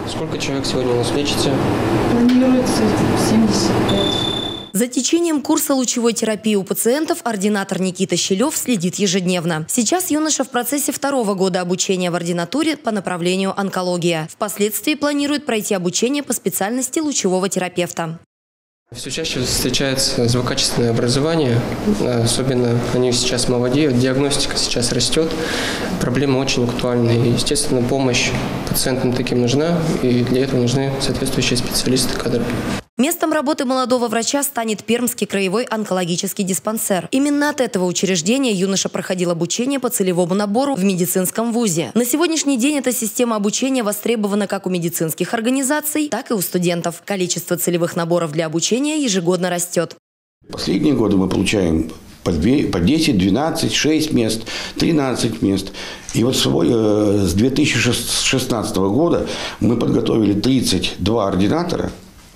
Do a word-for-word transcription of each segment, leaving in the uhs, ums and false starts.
Сколько человек сегодня у нас лечится? Планируется семьдесят пять. За течением курса лучевой терапии у пациентов ординатор Никита Щелев следит ежедневно. Сейчас юноша в процессе второго года обучения в ординатуре по направлению онкология. Впоследствии планирует пройти обучение по специальности лучевого терапевта. Все чаще встречается злокачественное образование, особенно они сейчас молодеют, диагностика сейчас растет, проблема очень актуальна. И, естественно, помощь пациентам таким нужна, и для этого нужны соответствующие специалисты, кадры. Местом работы молодого врача станет Пермский краевой онкологический диспансер. Именно от этого учреждения юноша проходил обучение по целевому набору в медицинском вузе. На сегодняшний день эта система обучения востребована как у медицинских организаций, так и у студентов. Количество целевых наборов для обучения ежегодно растет. Последние годы мы получаем по десять, двенадцать, шесть мест, тринадцать мест. И вот с две тысячи шестнадцатого года мы подготовили тридцать два ординатора.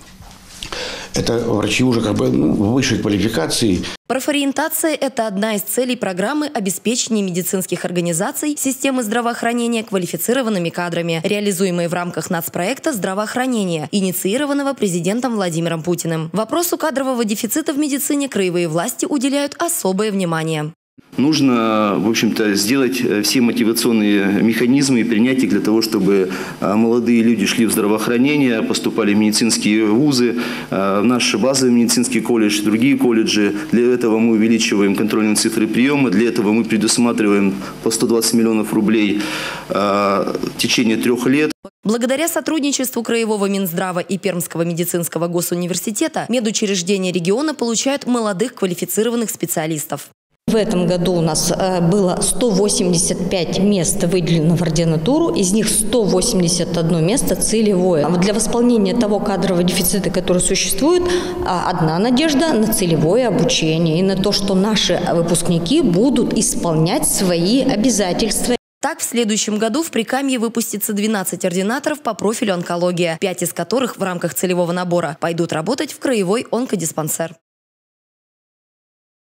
Это врачи уже как бы ну, высшей квалификации. Профориентация – это одна из целей программы обеспечения медицинских организаций системы здравоохранения квалифицированными кадрами, реализуемой в рамках нацпроекта «Здравоохранение», инициированного президентом Владимиром Путиным. Вопросу кадрового дефицита в медицине краевые власти уделяют особое внимание. Нужно, в общем-то, сделать все мотивационные механизмы и принять их для того, чтобы молодые люди шли в здравоохранение, поступали в медицинские вузы, в наш базовый медицинский колледж, другие колледжи. Для этого мы увеличиваем контрольные цифры приема, для этого мы предусматриваем по сто двадцать миллионов рублей в течение трех лет. Благодаря сотрудничеству Краевого Минздрава и Пермского медицинского госуниверситета медучреждения региона получают молодых квалифицированных специалистов. В этом году у нас было сто восемьдесят пять мест выделено в ординатуру, из них сто восемьдесят одно место целевое. Для восполнения того кадрового дефицита, который существует, одна надежда на целевое обучение и на то, что наши выпускники будут исполнять свои обязательства. Так, в следующем году в Прикамье выпустится двенадцать ординаторов по профилю онкология, пять из которых в рамках целевого набора пойдут работать в краевой онкодиспансер.